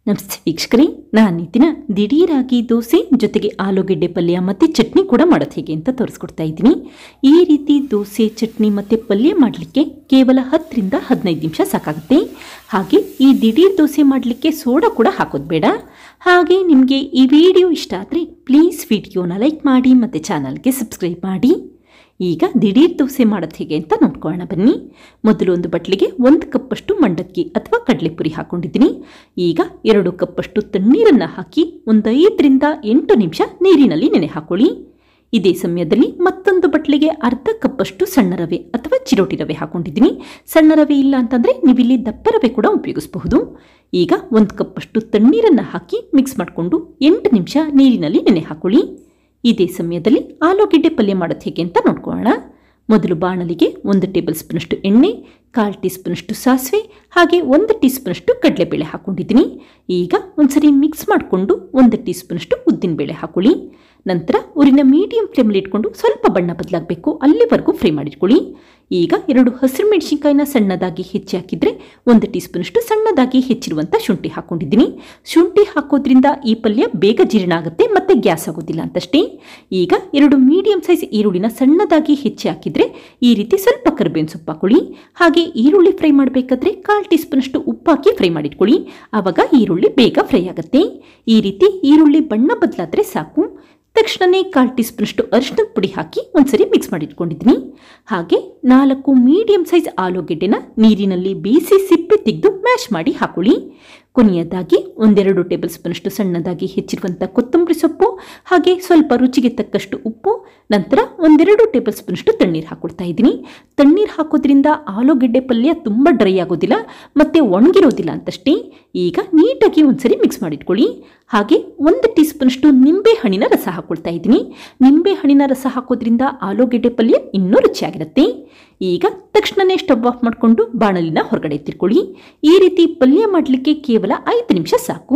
ನಮಸ್ತೆ ವೀಕ್ಷಕರೇ, ನಾನು ಈ ದಿನ ದಿಢೀರಾಗಿ ದೋಸೆ ಜೊತೆಗೆ ಆಲೂಗೆಡ್ಡೆ ಪಲ್ಯ ಮತ್ತು ಚಟ್ನಿ ಕೂಡ ಮಾಡೋದು ಹೇಗೆ ಅಂತ ತೋರಿಸ್ಕೊಡ್ತಾ ಇದ್ದೀನಿ. ಈ ರೀತಿ ದೋಸೆ, ಚಟ್ನಿ ಮತ್ತು ಪಲ್ಯ ಮಾಡಲಿಕ್ಕೆ ಕೇವಲ 10 ರಿಂದ 15 ನಿಮಿಷ ಸಾಕಾಗುತ್ತೆ. ಹಾಗೆ ಈ ದಿಢೀರ್ ದೋಸೆ ಮಾಡಲಿಕ್ಕೆ ಸೋಡಾ ಕೂಡ ಹಾಕೋದು ಬೇಡ. ಹಾಗೆ ನಿಮಗೆ ಈ ವಿಡಿಯೋ ಇಷ್ಟ ಆದರೆ ಪ್ಲೀಸ್ ವಿಡಿಯೋನ ಲೈಕ್ ಮಾಡಿ ಮತ್ತು ಚಾನಲ್ಗೆ ಸಬ್ಸ್ಕ್ರೈಬ್ ಮಾಡಿ. ಈಗ ದಿಢೀರ್ ದೋಸೆ ಮಾಡೋದು ಹೇಗೆ ಅಂತ ನೋಡ್ಕೊಳ್ಳೋಣ ಬನ್ನಿ. ಮೊದಲು ಒಂದು ಬಟ್ಲಿಗೆ 1 ಕಪ್ಪಷ್ಟು ಮಂಡಕ್ಕಿ ಅಥವಾ ಕಡಲೆಪುರಿ ಹಾಕೊಂಡಿದ್ದೀನಿ. ಈಗ 2 ಕಪ್ಪಷ್ಟು ತಣ್ಣೀರನ್ನು ಹಾಕಿ ಒಂದು 5 ರಿಂದ 8 ನಿಮಿಷ ನೀರಿನಲ್ಲಿ ನೆನೆ ಹಾಕೊಳ್ಳಿ. ಇದೇ ಸಮಯದಲ್ಲಿ ಮತ್ತೊಂದು ಬಟ್ಲಿಗೆ ಅರ್ಧ ಕಪ್ಪಷ್ಟು ಸಣ್ಣ ರವೆ ಅಥವಾ ಚಿರೋಟಿ ರವೆ ಹಾಕೊಂಡಿದ್ದೀನಿ. ಸಣ್ಣ ರವೆ ಇಲ್ಲ ಅಂತಂದರೆ ನೀವಿಲ್ಲಿ ದಪ್ಪ ರವೆ ಕೂಡ ಉಪಯೋಗಿಸಬಹುದು. ಈಗ 1 ಕಪ್ಪಷ್ಟು ತಣ್ಣೀರನ್ನು ಹಾಕಿ ಮಿಕ್ಸ್ ಮಾಡಿಕೊಂಡು 8 ನಿಮಿಷ ನೀರಿನಲ್ಲಿ ನೆನೆ ಹಾಕೊಳ್ಳಿ. ಇದೇ ಸಮಯದಲ್ಲಿ ಆಲೂಗೆಡ್ಡೆ ಪಲ್ಯ ಮಾಡೋದು ಹೇಗೆ ಅಂತ ನೋಡ್ಕೊಳ್ಳೋಣ. ಮೊದಲು ಬಾಣಲಿಗೆ 1 ಟೇಬಲ್ ಸ್ಪೂನಷ್ಟು ಎಣ್ಣೆ, 1/4 ಟೀ ಸ್ಪೂನಷ್ಟು ಸಾಸಿವೆ, ಹಾಗೆ 1 ಟೀ ಸ್ಪೂನಷ್ಟು ಕಡಲೆಬೇಳೆ ಹಾಕೊಂಡಿದ್ದೀನಿ. ಈಗ ಒಂದ್ಸರಿ ಮಿಕ್ಸ್ ಮಾಡಿಕೊಂಡು 1 ಟೀ ಸ್ಪೂನಷ್ಟು ಉದ್ದಿನಬೇಳೆ ಹಾಕೊಳ್ಳಿ. ನಂತರ ಉರಿನ ಮೀಡಿಯಂ ಫ್ಲೇಮಲ್ಲಿ ಇಟ್ಕೊಂಡು ಸ್ವಲ್ಪ ಬಣ್ಣ ಬದಲಾಗಬೇಕು ಅಲ್ಲಿವರೆಗೂ ಫ್ರೈ ಮಾಡಿಟ್ಕೊಳ್ಳಿ. ಈಗ 2 ಹಸಿರು ಮೆಣಸಿನ್ಕಾಯಿನ ಸಣ್ಣದಾಗಿ ಹೆಚ್ಚಿ ಹಾಕಿದರೆ 1 ಟೀ ಸ್ಪೂನಷ್ಟು ಸಣ್ಣದಾಗಿ ಹೆಚ್ಚಿರುವಂಥ ಶುಂಠಿ ಹಾಕೊಂಡಿದ್ದೀನಿ. ಶುಂಠಿ ಹಾಕೋದ್ರಿಂದ ಈ ಪಲ್ಯ ಬೇಗ ಜೀರ್ಣ ಆಗುತ್ತೆ ಮತ್ತು ಗ್ಯಾಸ್ ಆಗೋದಿಲ್ಲ ಅಂತಷ್ಟೇ. ಈಗ 2 ಮೀಡಿಯಂ ಸೈಜ್ ಈರುಳ್ಳಿನ ಸಣ್ಣದಾಗಿ ಹೆಚ್ಚಿ ಹಾಕಿದರೆ ಈ ರೀತಿ ಸ್ವಲ್ಪ ಕರಿಬೇವಿನ ಸೊಪ್ಪು ಹಾಕೊಳ್ಳಿ. ಹಾಗೆ ಈರುಳ್ಳಿ ಫ್ರೈ ಮಾಡಬೇಕಾದ್ರೆ 1/4 ಟೀ ಸ್ಪೂನಷ್ಟು ಉಪ್ಪು ಹಾಕಿ ಫ್ರೈ ಮಾಡಿಟ್ಕೊಳ್ಳಿ. ಆವಾಗ ಈರುಳ್ಳಿ ಬೇಗ ಫ್ರೈ ಆಗುತ್ತೆ. ಈ ರೀತಿ ಈರುಳ್ಳಿ ಬಣ್ಣ ಬದಲಾದರೆ ಸಾಕು. ತಕ್ಷಣವೇ 1/4 ಟೀ ಸ್ಪೂನಷ್ಟು ಅರಿಶಿಣದ ಪುಡಿ ಹಾಕಿ ಒಂದ್ಸರಿ ಮಿಕ್ಸ್ ಮಾಡಿಟ್ಕೊಂಡಿದ್ದೀನಿ. ಹಾಗೆ 4 ಮೀಡಿಯಂ ಸೈಜ್ ಆಲೂಗೆಡ್ಡೆನ ನೀರಿನಲ್ಲಿ ಬೇಯಿಸಿ ಸಿಪ್ಪೆ ತೆಗೆದು ಮ್ಯಾಶ್ ಮಾಡಿ ಹಾಕೊಳ್ಳಿ. ಕೊನೆಯದಾಗಿ 1-2 ಟೇಬಲ್ ಸ್ಪೂನಷ್ಟು ಸಣ್ಣದಾಗಿ ಹೆಚ್ಚಿರುವಂಥ ಕೊತ್ತಂಬರಿ ಸೊಪ್ಪು, ಹಾಗೆ ಸ್ವಲ್ಪ ರುಚಿಗೆ ತಕ್ಕಷ್ಟು ಉಪ್ಪು, ನಂತರ 1-2 ಟೇಬಲ್ ಸ್ಪೂನಷ್ಟು ತಣ್ಣೀರು ಹಾಕೊಳ್ತಾ ಇದ್ದೀನಿ. ತಣ್ಣೀರು ಹಾಕೋದ್ರಿಂದ ಆಲೂಗೆಡ್ಡೆ ಪಲ್ಯ ತುಂಬ ಡ್ರೈ ಆಗೋದಿಲ್ಲ ಮತ್ತು ಒಣಗಿರೋದಿಲ್ಲ ಅಂತಷ್ಟೇ. ಈಗ ನೀಟಾಗಿ ಒಂದ್ಸರಿ ಮಿಕ್ಸ್ ಮಾಡಿಟ್ಕೊಳ್ಳಿ. ಹಾಗೆ 1 ಟೀ ಸ್ಪೂನಷ್ಟು ನಿಂಬೆ ಹಣ್ಣಿನ ರಸ ಹಾಕೊಳ್ತಾ ಇದ್ದೀನಿ. ನಿಂಬೆ ಹಣ್ಣಿನ ರಸ ಹಾಕೋದ್ರಿಂದ ಆಲೂಗೆಡ್ಡೆ ಪಲ್ಯ ಇನ್ನೂ ರುಚಿಯಾಗಿರುತ್ತೆ. ಈಗ ತಕ್ಷಣವೇ ಸ್ಟವ್ ಆಫ್ ಮಾಡಿಕೊಂಡು ಬಾಣಲಿನ ಹೊರಗಡೆ ಎತ್ತಿಟ್ಕೊಳ್ಳಿ. ಈ ರೀತಿ ಪಲ್ಯ ಮಾಡಲಿಕ್ಕೆ ಕೇವಲ 5 ನಿಮಿಷ ಸಾಕು.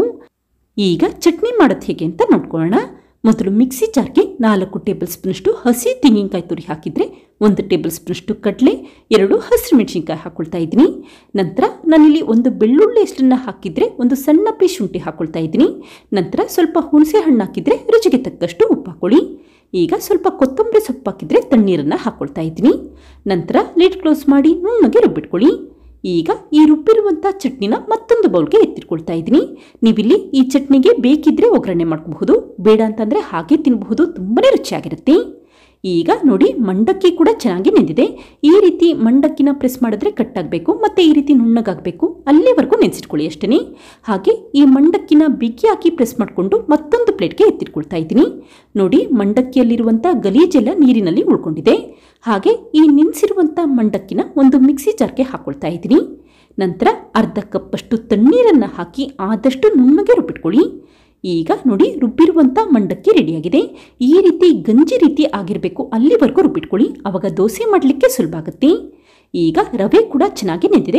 ಈಗ ಚಟ್ನಿ ಮಾಡೋದು ಹೇಗೆ ಅಂತ ನೋಡ್ಕೊಳ್ಳೋಣ. ಮೊದಲು ಮಿಕ್ಸಿ ಜಾರ್ಗೆ 4 ಟೇಬಲ್ ಸ್ಪೂನಷ್ಟು ಹಸಿ ತೆಂಗಿನಕಾಯಿ ತುರಿ ಹಾಕಿದರೆ 1 ಟೇಬಲ್ ಸ್ಪೂನಷ್ಟು ಕಡಲೆ, 2 ಹಸಿರು ಮೆಣಸಿನ್ಕಾಯಿ ಹಾಕೊಳ್ತಾ ಇದ್ದೀನಿ. ನಂತರ ನಾನಿಲ್ಲಿ 1 ಬೆಳ್ಳುಳ್ಳಿ ಎಷ್ಟನ್ನು ಹಾಕಿದರೆ 1 ಸಣ್ಣ ಪೀಸ್ ಶುಂಠಿ ಹಾಕೊಳ್ತಾ ಇದ್ದೀನಿ. ನಂತರ ಸ್ವಲ್ಪ ಹುಣಸೆ ಹಣ್ಣು ಹಾಕಿದರೆ ರುಚಿಗೆ ತಕ್ಕಷ್ಟು ಉಪ್ಪು ಹಾಕೊಳ್ಳಿ. ಈಗ ಸ್ವಲ್ಪ ಕೊತ್ತಂಬರಿ ಸೊಪ್ಪು ಹಾಕಿದರೆ ತಣ್ಣೀರನ್ನು ಹಾಕೊಳ್ತಾ ಇದ್ದೀನಿ. ನಂತರ ಲಿಡ್ ಕ್ಲೋಸ್ ಮಾಡಿ ನುಣ್ಣಗೆ ರುಬ್ಬಿಟ್ಕೊಳ್ಳಿ. ಈಗ ಈ ರುಬ್ಬಿರುವಂಥ ಚಟ್ನಿನ ಮತ್ತೊಂದು ಬೌಲ್ಗೆ ಎತ್ತಿಟ್ಕೊಳ್ತಾ ಇದ್ದೀನಿ. ನೀವಿಲ್ಲಿ ಈ ಚಟ್ನಿಗೆ ಬೇಕಿದ್ರೆ ಒಗ್ಗರಣೆ ಮಾಡ್ಕೋಬಹುದು, ಬೇಡ ಅಂತಂದರೆ ಹಾಗೆ ತಿನ್ನಬಹುದು, ತುಂಬಾ ರುಚಿಯಾಗಿರುತ್ತೆ. ಈಗ ನೋಡಿ, ಮಂಡಕ್ಕಿ ಕೂಡ ಚೆನ್ನಾಗಿ ನೆಂದಿದೆ. ಈ ರೀತಿ ಮಂಡಕ್ಕಿನ ಪ್ರೆಸ್ ಮಾಡಿದ್ರೆ ಕಟ್ಟಾಗಬೇಕು ಮತ್ತು ಈ ರೀತಿ ನುಣ್ಣಗಾಗಬೇಕು, ಅಲ್ಲಿವರೆಗೂ ನೆನೆಸಿಟ್ಕೊಳ್ಳಿ ಅಷ್ಟೇ. ಹಾಗೆ ಈ ಮಂಡಕ್ಕಿನ ಬಿಗಿಯಾಗಿ ಪ್ರೆಸ್ ಮಾಡಿಕೊಂಡು ಮತ್ತೊಂದು ಪ್ಲೇಟ್ಗೆ ಎತ್ತಿಟ್ಕೊಳ್ತಾ ಇದ್ದೀನಿ. ನೋಡಿ, ಮಂಡಕ್ಕಿಯಲ್ಲಿರುವಂಥ ಗಲೀಜೆಲ್ಲ ನೀರಿನಲ್ಲಿ ಉಳ್ಕೊಂಡಿದೆ. ಹಾಗೆ ಈ ನೆನೆಸಿರುವಂಥ ಮಂಡಕ್ಕಿನ ಒಂದು ಮಿಕ್ಸಿ ಜಾರ್ಗೆ ಹಾಕೊಳ್ತಾ ಇದ್ದೀನಿ. ನಂತರ ಅರ್ಧ ಕಪ್ಪಷ್ಟು ತಣ್ಣೀರನ್ನು ಹಾಕಿ ಆದಷ್ಟು ನುಣ್ಣಗೆ ರುಬ್ಬಿಟ್ಕೊಳ್ಳಿ. ಈಗ ನೋಡಿ, ರುಬ್ಬಿರುವಂಥ ಮಂಡಕ್ಕಿ ರೆಡಿಯಾಗಿದೆ. ಈ ರೀತಿ ಗಂಜಿ ರೀತಿ ಆಗಿರಬೇಕು, ಅಲ್ಲಿವರೆಗೂ ರುಬ್ಬಿಟ್ಕೊಳ್ಳಿ. ಆವಾಗ ದೋಸೆ ಮಾಡಲಿಕ್ಕೆ ಸುಲಭ ಆಗುತ್ತೆ. ಈಗ ರವೆ ಕೂಡ ಚೆನ್ನಾಗಿ ನೆಂದಿದೆ.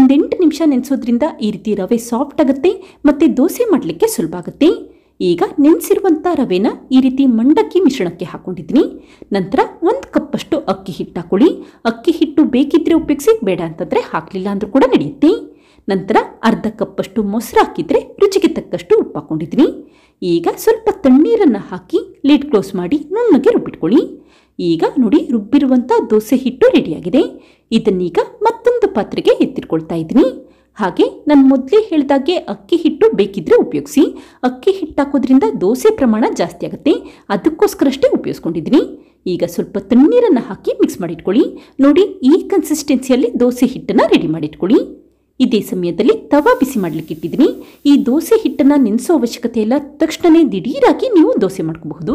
8 ನಿಮಿಷ ನೆನೆಸೋದ್ರಿಂದ ಈ ರೀತಿ ರವೆ ಸಾಫ್ಟ್ ಆಗುತ್ತೆ ಮತ್ತು ದೋಸೆ ಮಾಡಲಿಕ್ಕೆ ಸುಲಭ ಆಗುತ್ತೆ. ಈಗ ನೆನೆಸಿರುವಂಥ ರವೆನ ಈ ರೀತಿ ಮಂಡಕ್ಕಿ ಮಿಶ್ರಣಕ್ಕೆ ಹಾಕೊಂಡಿದ್ದೀನಿ. ನಂತರ 1 ಕಪ್ಪಷ್ಟು ಅಕ್ಕಿ ಹಿಟ್ಟು ಹಾಕೊಳ್ಳಿ. ಅಕ್ಕಿ ಹಿಟ್ಟು ಬೇಕಿದ್ರೆ ಉಪಯೋಗಿಸಿ, ಬೇಡ ಅಂತಂದರೆ ಹಾಕಲಿಲ್ಲ ಅಂದರೂ ಕೂಡ ನಡೆಯುತ್ತೆ. ನಂತರ ಅರ್ಧ ಕಪ್ಪಷ್ಟು ಮೊಸರು ಹಾಕಿದರೆ ರುಚಿಗೆ ತಕ್ಕಷ್ಟು ಉಪ್ಪು ಹಾಕೊಂಡಿದ್ದೀನಿ. ಈಗ ಸ್ವಲ್ಪ ತಣ್ಣೀರನ್ನು ಹಾಕಿ ಲಿಡ್ ಕ್ಲೋಸ್ ಮಾಡಿ ನುಣ್ಣಗೆ ರುಬ್ಬಿಟ್ಕೊಳ್ಳಿ. ಈಗ ನೋಡಿ, ರುಬ್ಬಿರುವಂಥ ದೋಸೆ ಹಿಟ್ಟು ರೆಡಿಯಾಗಿದೆ. ಇದನ್ನೀಗ ಮತ್ತೊಂದು ಪಾತ್ರೆಗೆ ಎತ್ತಿಟ್ಕೊಳ್ತಾ ಇದ್ದೀನಿ. ಹಾಗೆ ನಾನು ಮೊದಲೇ ಹೇಳಿದಾಗೆ ಅಕ್ಕಿ ಹಿಟ್ಟು ಬೇಕಿದ್ರೆ ಉಪಯೋಗಿಸಿ. ಅಕ್ಕಿ ಹಿಟ್ಟು ಹಾಕೋದ್ರಿಂದ ದೋಸೆ ಪ್ರಮಾಣ ಜಾಸ್ತಿ ಆಗುತ್ತೆ, ಅದಕ್ಕೋಸ್ಕರಷ್ಟೇ ಉಪಯೋಗಿಸ್ಕೊಂಡಿದ್ದೀನಿ. ಈಗ ಸ್ವಲ್ಪ ತಣ್ಣೀರನ್ನು ಹಾಕಿ ಮಿಕ್ಸ್ ಮಾಡಿಟ್ಕೊಳ್ಳಿ. ನೋಡಿ, ಈ ಕನ್ಸಿಸ್ಟೆನ್ಸಿಯಲ್ಲಿ ದೋಸೆ ಹಿಟ್ಟನ್ನು ರೆಡಿ ಮಾಡಿಟ್ಕೊಳ್ಳಿ. ಇದೇ ಸಮಯದಲ್ಲಿ ತವಾ ಬಿಸಿ ಮಾಡಲಿಕ್ಕೆ ಇಟ್ಟಿದ್ದೀನಿ. ಈ ದೋಸೆ ಹಿಟ್ಟನ್ನು ನೆನೆಸೋ ಅವಶ್ಯಕತೆ ಇಲ್ಲ, ತಕ್ಷಣವೇ ದಿಢೀರಾಗಿ ನೀವು ದೋಸೆ ಮಾಡ್ಕೋಬಹುದು.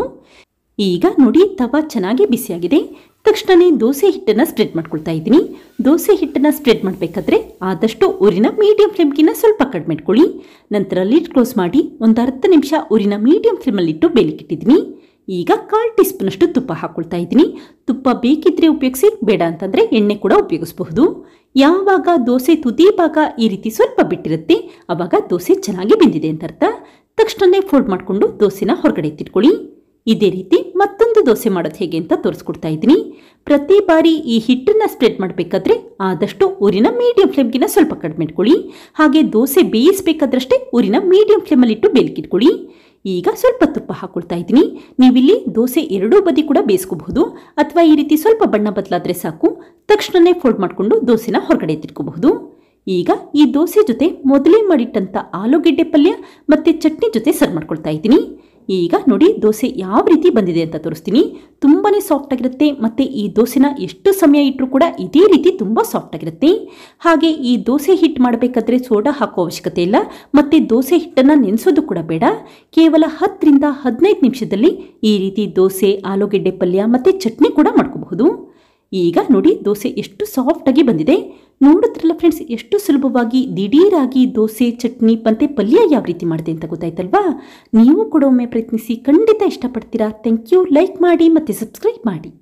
ಈಗ ನೋಡಿ, ತವಾ ಚೆನ್ನಾಗಿ ಬಿಸಿಯಾಗಿದೆ. ತಕ್ಷಣವೇ ದೋಸೆ ಹಿಟ್ಟನ್ನು ಸ್ಪ್ರೆಡ್ ಮಾಡ್ಕೊಳ್ತಾ ಇದ್ದೀನಿ. ದೋಸೆ ಹಿಟ್ಟನ್ನು ಸ್ಪ್ರೆಡ್ ಮಾಡಬೇಕಾದ್ರೆ ಆದಷ್ಟು ಉರಿನ ಮೀಡಿಯಂ ಫ್ಲೇಮ್ಗಿನ್ನ ಸ್ವಲ್ಪ ಕಡಿಮೆ ಇಟ್ಕೊಳ್ಳಿ. ನಂತರ ಲಿಡ್ ಕ್ಲೋಸ್ ಮಾಡಿ ಒಂದು ಅರ್ಧ ನಿಮಿಷ ಉರಿನ ಮೀಡಿಯಂ ಫ್ಲೇಮಲ್ಲಿಟ್ಟು ಬೇಯಲಿಕ್ಕಿಟ್ಟಿದ್ದೀನಿ. ಈಗ 1/4 ಟೀ ಸ್ಪೂನಷ್ಟು ತುಪ್ಪ ಹಾಕೊಳ್ತಾ ಇದ್ದೀನಿ. ತುಪ್ಪ ಬೇಕಿದ್ರೆ ಉಪಯೋಗಿಸಿ, ಬೇಡ ಅಂತಂದರೆ ಎಣ್ಣೆ ಕೂಡ ಉಪಯೋಗಿಸಬಹುದು. ಯಾವಾಗ ದೋಸೆ ತುದಿ ಭಾಗ ಈ ರೀತಿ ಸ್ವಲ್ಪ ಬಿಟ್ಟಿರುತ್ತೆ, ಆವಾಗ ದೋಸೆ ಚೆನ್ನಾಗಿ ಬೆಂದಿದೆ ಅಂತ ಅರ್ಥ. ತಕ್ಷಣವೇ ಫೋಲ್ಡ್ ಮಾಡಿಕೊಂಡು ದೋಸೆನ ಹೊರಗಡೆ ಎತ್ತಿಟ್ಕೊಳ್ಳಿ. ಇದೇ ರೀತಿ ಮತ್ತೊಂದು ದೋಸೆ ಮಾಡೋದು ಹೇಗೆ ಅಂತ ತೋರಿಸ್ಕೊಡ್ತಾ ಇದ್ದೀನಿ. ಪ್ರತಿ ಬಾರಿ ಈ ಹಿಟ್ಟನ್ನು ಸ್ಪ್ರೆಡ್ ಮಾಡಬೇಕಾದ್ರೆ ಆದಷ್ಟು ಊರಿನ ಮೀಡಿಯಂ ಫ್ಲೇಮ್ಗಿನ ಸ್ವಲ್ಪ ಕಡಿಮೆ ಇಟ್ಕೊಳ್ಳಿ. ಹಾಗೆ ದೋಸೆ ಬೇಯಿಸಬೇಕಾದ್ರಷ್ಟೇ ಊರಿನ ಮೀಡಿಯಂ ಫ್ಲೇಮಲ್ಲಿ ಇಟ್ಟು ಬೇಲಿಕ್ಕಿಟ್ಕೊಳ್ಳಿ. ಈಗ ಸ್ವಲ್ಪ ತುಪ್ಪ ಹಾಕೊಳ್ತಾ ಇದ್ದೀನಿ. ನೀವಿಲ್ಲಿ ದೋಸೆ ಎರಡೂ ಬದಿ ಕೂಡ ಬೇಯಿಸ್ಕೋಬಹುದು, ಅಥವಾ ಈ ರೀತಿ ಸ್ವಲ್ಪ ಬಣ್ಣ ಬದಲಾದರೆ ಸಾಕು, ತಕ್ಷಣವೇ ಫೋಲ್ಡ್ ಮಾಡಿಕೊಂಡು ದೋಸೆನ ಹೊರಗಡೆ ಎತ್ತಿಟ್ಕೋಬಹುದು. ಈಗ ಈ ದೋಸೆ ಜೊತೆ ಮೊದಲೇ ಮಾಡಿಟ್ಟಂಥ ಆಲೂಗೆಡ್ಡೆ ಪಲ್ಯ ಮತ್ತು ಚಟ್ನಿ ಜೊತೆ ಸರ್ವ್ ಮಾಡ್ಕೊಳ್ತಾ ಇದ್ದೀನಿ. ಈಗ ನೋಡಿ ದೋಸೆ ಯಾವ ರೀತಿ ಬಂದಿದೆ ಅಂತ ತೋರಿಸ್ತೀನಿ. ತುಂಬಾ ಸಾಫ್ಟ್ ಆಗಿರುತ್ತೆ ಮತ್ತು ಈ ದೋಸೆನ ಎಷ್ಟು ಸಮಯ ಇಟ್ಟರೂ ಕೂಡ ಇದೇ ರೀತಿ ತುಂಬ ಸಾಫ್ಟ್ ಆಗಿರುತ್ತೆ. ಹಾಗೆ ಈ ದೋಸೆ ಹಿಟ್ಟು ಮಾಡಬೇಕಾದ್ರೆ ಸೋಡಾ ಹಾಕೋ ಅವಶ್ಯಕತೆ ಇಲ್ಲ ಮತ್ತು ದೋಸೆ ಹಿಟ್ಟನ್ನು ನೆನೆಸೋದು ಕೂಡ ಬೇಡ. ಕೇವಲ 10 ರಿಂದ 15 ನಿಮಿಷದಲ್ಲಿ ಈ ರೀತಿ ದೋಸೆ, ಆಲೂಗೆಡ್ಡೆ ಪಲ್ಯ ಮತ್ತು ಚಟ್ನಿ ಕೂಡ ಮಾಡ್ಕೋಬಹುದು. ಈಗ ನೋಡಿ ದೋಸೆ ಎಷ್ಟು ಸಾಫ್ಟಾಗಿ ಬಂದಿದೆ. ನೋಡುತ್ತಿರಲ್ಲ ಫ್ರೆಂಡ್ಸ್, ಎಷ್ಟು ಸುಲಭವಾಗಿ ದಿಢೀರಾಗಿ ದೋಸೆ, ಚಟ್ನಿ ಮತ್ತು ಪಲ್ಯ ಯಾವ ರೀತಿ ಮಾಡಿದೆ ಅಂತ ಗೊತ್ತಾಯ್ತಲ್ವಾ? ನೀವು ಕೂಡ ಒಮ್ಮೆ ಪ್ರಯತ್ನಿಸಿ, ಖಂಡಿತ ಇಷ್ಟಪಡ್ತೀರಾ. Thank you. ಲೈಕ್ ಮಾಡಿ ಮತ್ತು ಸಬ್ಸ್ಕ್ರೈಬ್ ಮಾಡಿ.